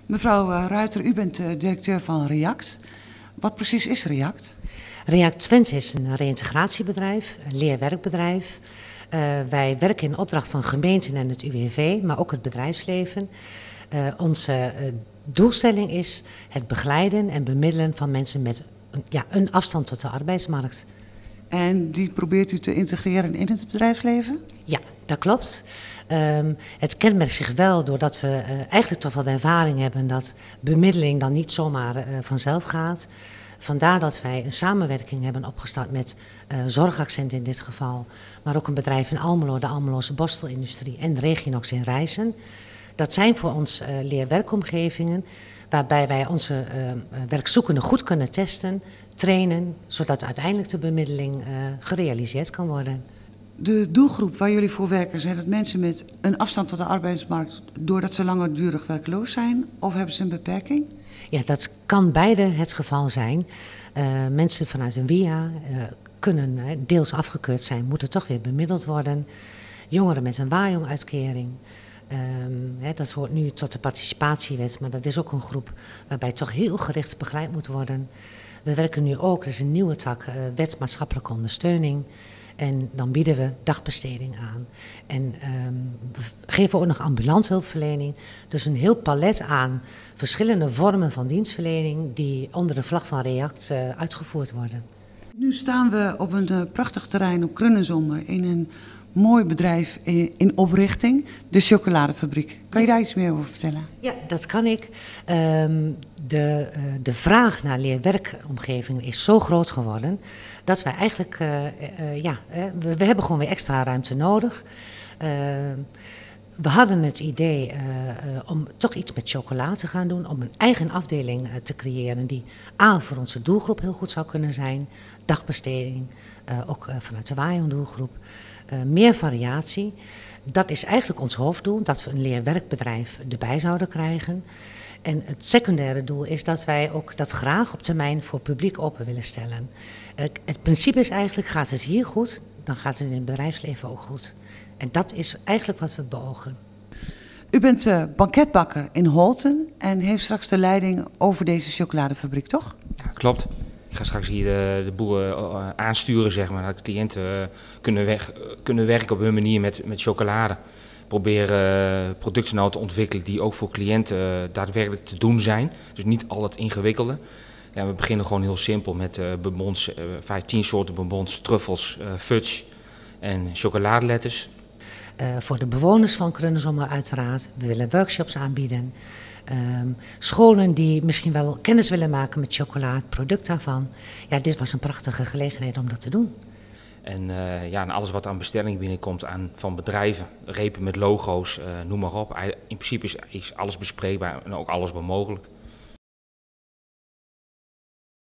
Mevrouw Ruiter, u bent directeur van REACT. Wat precies is REACT? REACT Twente is een reïntegratiebedrijf, een leerwerkbedrijf. Wij werken in opdracht van gemeenten en het UWV, maar ook het bedrijfsleven. Onze doelstelling is het begeleiden en bemiddelen van mensen met een afstand tot de arbeidsmarkt. En die probeert u te integreren in het bedrijfsleven? Ja, dat klopt. Het kenmerkt zich wel doordat we eigenlijk toch wel de ervaring hebben dat bemiddeling dan niet zomaar vanzelf gaat. Vandaar dat wij een samenwerking hebben opgestart met Zorgaccent in dit geval, maar ook een bedrijf in Almelo, de Almeloze Borstelindustrie en Reginox in Rijssen. Dat zijn voor ons leer-werkomgevingen waarbij wij onze werkzoekenden goed kunnen testen, trainen, zodat uiteindelijk de bemiddeling gerealiseerd kan worden. De doelgroep waar jullie voor werken, zijn dat mensen met een afstand tot de arbeidsmarkt doordat ze langdurig werkloos zijn, of hebben ze een beperking? Ja, dat kan beide het geval zijn. Mensen vanuit een WIA kunnen deels afgekeurd zijn, moeten toch weer bemiddeld worden. Jongeren met een WAJONG-uitkering. Dat hoort nu tot de participatiewet, maar dat is ook een groep waarbij toch heel gericht begeleid moet worden. We werken nu ook, er is een nieuwe tak, wet maatschappelijke ondersteuning. En dan bieden we dagbesteding aan. En we geven ook nog ambulant hulpverlening. Dus een heel palet aan verschillende vormen van dienstverlening die onder de vlag van REACT uitgevoerd worden. Nu staan we op een prachtig terrein op Krunenzommer in een mooi bedrijf in oprichting, de chocoladefabriek. Kan je daar iets meer over vertellen? Ja, dat kan ik. De vraag naar leerwerkomgevingen is zo groot geworden dat wij eigenlijk, we hebben gewoon weer extra ruimte nodig. We hadden het idee om toch iets met chocola te gaan doen, om een eigen afdeling te creëren die voor onze doelgroep heel goed zou kunnen zijn. Dagbesteding, ook vanuit de WAJONG-doelgroep. Meer variatie. Dat is eigenlijk ons hoofddoel, dat we een leerwerkbedrijf erbij zouden krijgen. En het secundaire doel is dat wij ook dat graag op termijn voor publiek open willen stellen. Het principe is eigenlijk, gaat het hier goed, dan gaat het in het bedrijfsleven ook goed. En dat is eigenlijk wat we beogen. U bent banketbakker in Holten en heeft straks de leiding over deze chocoladefabriek, toch? Ja, klopt. Ik ga straks hier de boel aansturen, zeg maar, dat cliënten kunnen werken op hun manier met chocolade. Proberen producten nou te ontwikkelen die ook voor cliënten daadwerkelijk te doen zijn. Dus niet al het ingewikkelde. Ja, we beginnen gewoon heel simpel met bonbons, 15 soorten bonbons, truffels, fudge en chocoladeletters. Voor de bewoners van Krunenzommer uiteraard. We willen workshops aanbieden. Scholen die misschien wel kennis willen maken met chocola, het product daarvan. Ja, dit was een prachtige gelegenheid om dat te doen. En alles wat aan bestelling binnenkomt van bedrijven, repen met logo's, noem maar op. In principe is alles bespreekbaar en ook alles wel mogelijk.